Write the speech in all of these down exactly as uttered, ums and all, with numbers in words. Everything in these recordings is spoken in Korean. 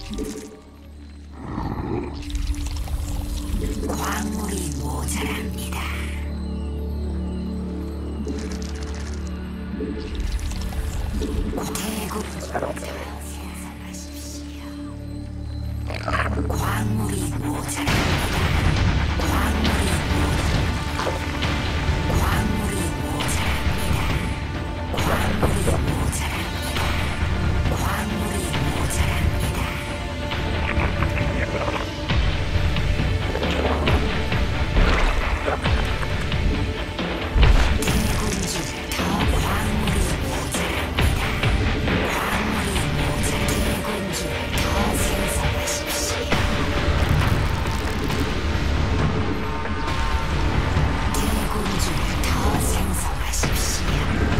광물이 모자랍니다. 대국 생성하십시오. 광물이 모자랍니다. 광물이 모자랍니다. 광물이 모자랍니다. 광물이 모자랍니다. 광물이 모자랍니다. 대군주를 더 광물이 모자랍니다. 광물이 모자 대군주를 더 생성하십시오. 대군주를 더 생성하십시오.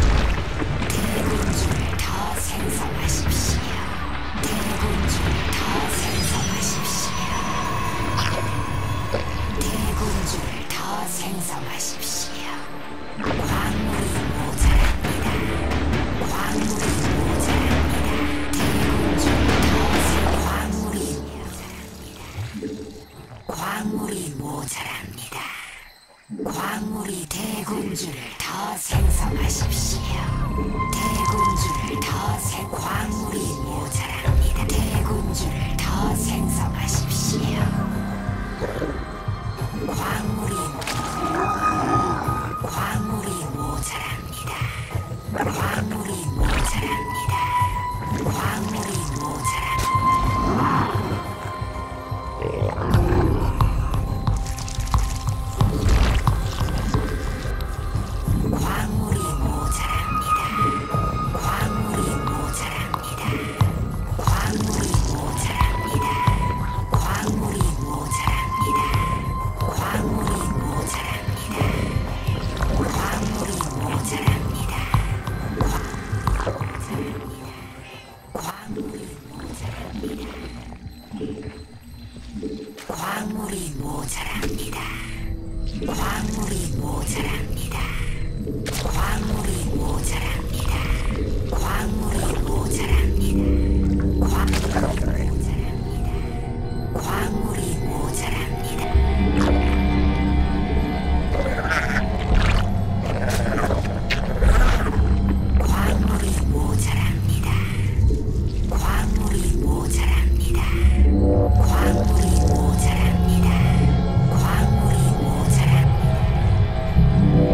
대군주를 더 생성하십시오. 대군주를 더 생성하십시오. 대군주를 더 생성하십시오. 광물이 모자랍니다. 광물이 모자랍니다. 대군주를 더 생 광물이 모자랍니다. 광물이 모자랍니다. 광물이 대군주를 더 생성하십시오. 대군주를 더 생 광물이 모자랍니다. 대군주를 더 생성하십시오. 광물이 광물이 모자랍니다. 광물이 모자랍니다. 광물이 모자랍니다. 광물이 모자랍니다. 광물이 모자랍니다. 광물이 모자랍니다. 광물이 모자랍니다. 광물이 모자랍니다. 광물이 모자랍니다. 광물이 모자랍니다. 광물이 모자랍니다. 광물이 모자랍니다. 광물이 모자랍니다. 광물이 모자랍니다. 광물이 모자랍니다. 광물이 모자랍니다. 광물이 모자랍니다. 광물이 모자랍니다. 광물이 모자랍니다.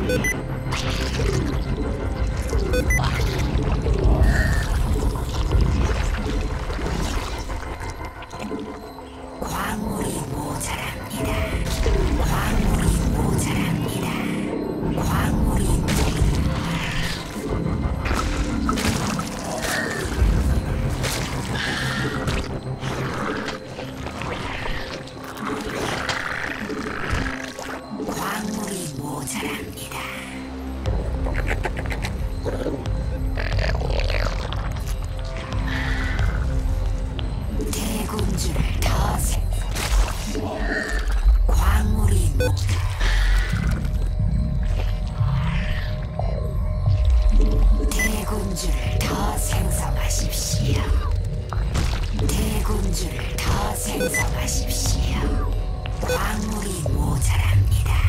광물이 모자랍니다. 광물이 모자랍니다. 광물이 광물이 모자랍니다. 대군주를 더 생... 광물이 모... 대군주를 더 생성하십시오. 대군주를 더 생성하십시오. 광물이 모자랍니다.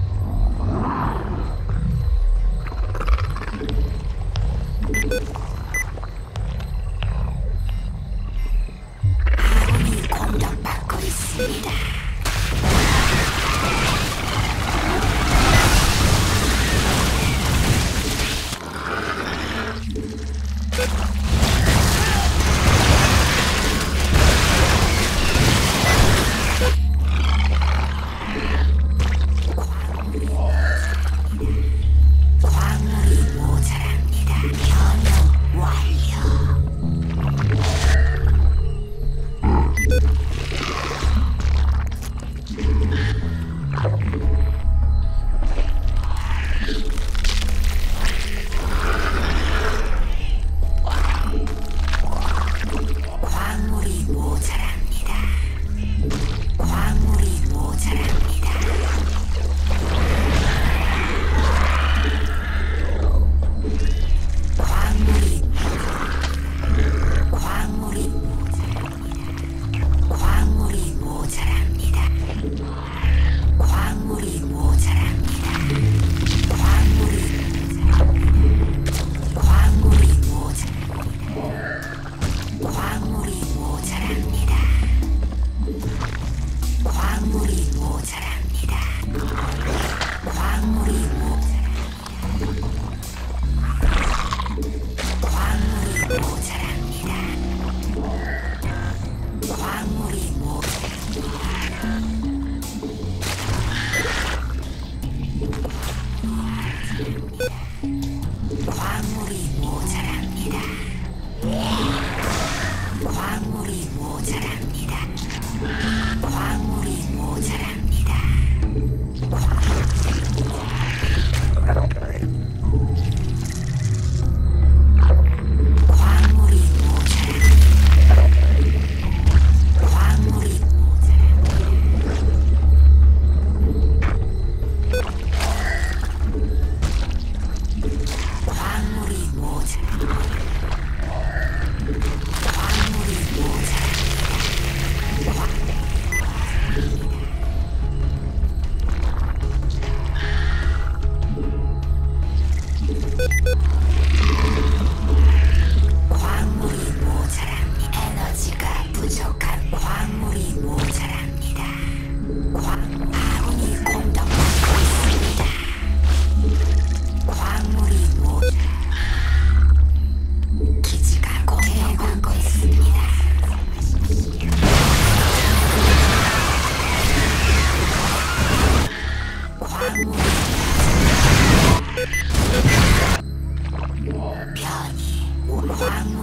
아군이 공격받고 있습니다. 광물이 모자랍니다. 변형 완료. 광물이 모자랍니다. 광물이 모자랍니다. 광물이 광물이 모자랍니다. 광물이 모자랍니다. 광물이 모자랍니다. 광물이 모자랍니다. 광물이 모자랍니다. 광물이 모자랍니다. 광물이 모자랍니다. 광물이 모자랍니다. 광물이 모자랍니다. 광물이 모자랍니다. 광물이 모자랍니다. 광물이 모자랍니다. 광물이 모자랍니다. 광물이 광물이 모자랍니다. 광물이 광물이 모자랍니다. 에너지가 부족한 광물이 모자랍니다. 광 아군이 공격받고 있습니다. 광물이 모자 기지가 공격받고 있습니다. 광물이 변이 광물